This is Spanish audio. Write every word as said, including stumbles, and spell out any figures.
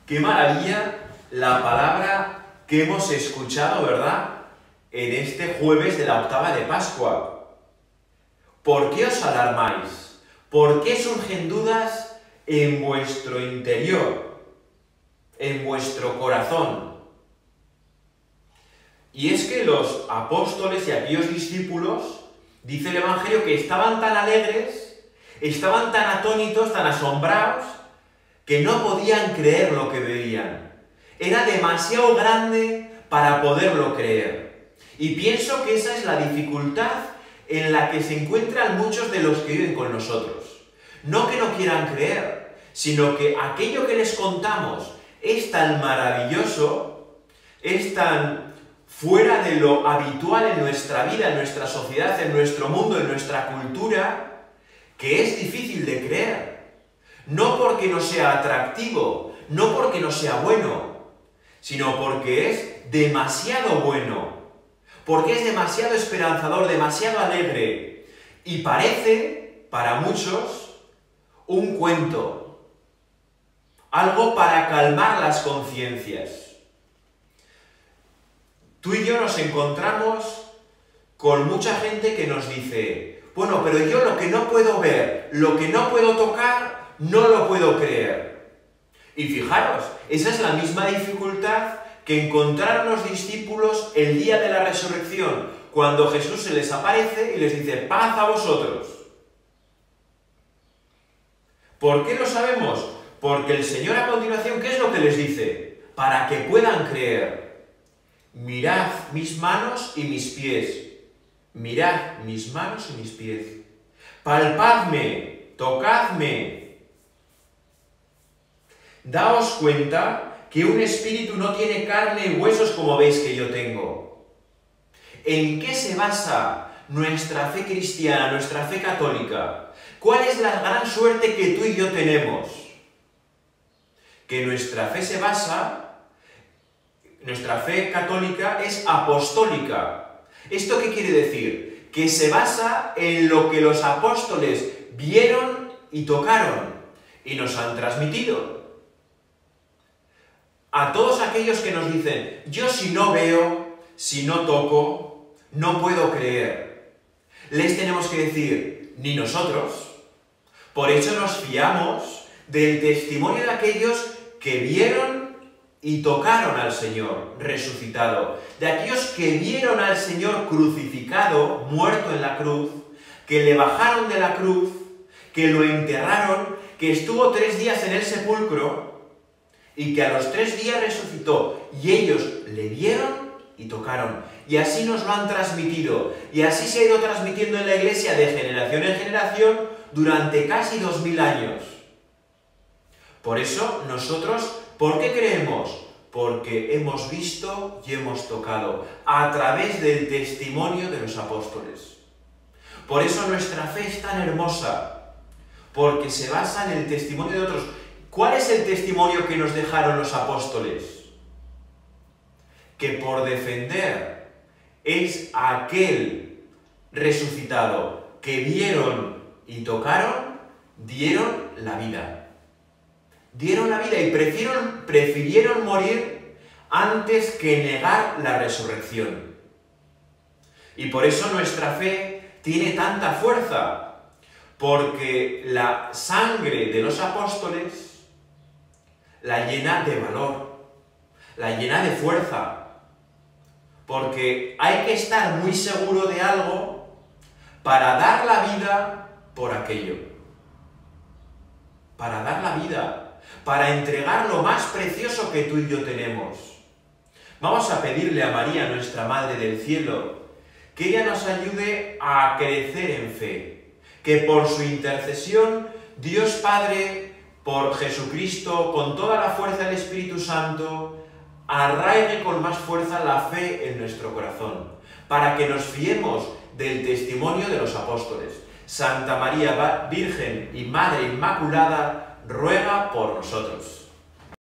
Qué maravilla la palabra que hemos escuchado, ¿verdad?, en este jueves de la octava de Pascua. ¿Por qué os alarmáis? ¿Por qué surgen dudas en vuestro interior, en vuestro corazón? Y es que los apóstoles y aquellos discípulos, dice el Evangelio, que estaban tan alegres, estaban tan atónitos, tan asombrados, que no podían creer lo que veían. Era demasiado grande para poderlo creer. Y pienso que esa es la dificultad en la que se encuentran muchos de los que viven con nosotros. No que no quieran creer, sino que aquello que les contamos es tan maravilloso, es tan fuera de lo habitual en nuestra vida, en nuestra sociedad, en nuestro mundo, en nuestra cultura, que es difícil de creer. No porque no sea atractivo, no porque no sea bueno, sino porque es demasiado bueno, porque es demasiado esperanzador, demasiado alegre, y parece, para muchos, un cuento, algo para calmar las conciencias. Tú y yo nos encontramos con mucha gente que nos dice, bueno, pero yo lo que no puedo ver, lo que no puedo tocar, no lo puedo creer. Y fijaros, esa es la misma dificultad que encontraron los discípulos el día de la resurrección, cuando Jesús se les aparece y les dice, paz a vosotros. ¿Por qué lo sabemos? Porque el Señor a continuación, ¿qué es lo que les dice? Para que puedan creer. Mirad mis manos y mis pies. Mirad mis manos y mis pies. Palpadme, tocadme. Daos cuenta que un espíritu no tiene carne y huesos como veis que yo tengo. ¿En qué se basa nuestra fe cristiana, nuestra fe católica? ¿Cuál es la gran suerte que tú y yo tenemos? Que nuestra fe se basa, nuestra fe católica es apostólica. ¿Esto qué quiere decir? Que se basa en lo que los apóstoles vieron y tocaron y nos han transmitido. A todos aquellos que nos dicen, yo si no veo, si no toco, no puedo creer, les tenemos que decir, ni nosotros. Por eso nos fiamos del testimonio de aquellos que vieron y tocaron al Señor resucitado, de aquellos que vieron al Señor crucificado, muerto en la cruz, que le bajaron de la cruz, que lo enterraron, que estuvo tres días en el sepulcro, y que a los tres días resucitó, y ellos le vieron y tocaron. Y así nos lo han transmitido, y así se ha ido transmitiendo en la Iglesia de generación en generación durante casi dos mil años. Por eso nosotros, ¿por qué creemos? Porque hemos visto y hemos tocado, a través del testimonio de los apóstoles. Por eso nuestra fe es tan hermosa, porque se basa en el testimonio de otros. ¿Cuál es el testimonio que nos dejaron los apóstoles? Que por defender es aquel resucitado que vieron y tocaron, dieron la vida. Dieron la vida y prefirieron, prefirieron morir antes que negar la resurrección. Y por eso nuestra fe tiene tanta fuerza, porque la sangre de los apóstoles la llena de valor, la llena de fuerza, porque hay que estar muy seguro de algo para dar la vida por aquello, para dar la vida, para entregar lo más precioso que tú y yo tenemos. Vamos a pedirle a María, nuestra Madre del Cielo, que ella nos ayude a crecer en fe, que por su intercesión Dios Padre, por Jesucristo, con toda la fuerza del Espíritu Santo, arraigue con más fuerza la fe en nuestro corazón, para que nos fiemos del testimonio de los apóstoles. Santa María, Virgen y Madre Inmaculada, ruega por nosotros.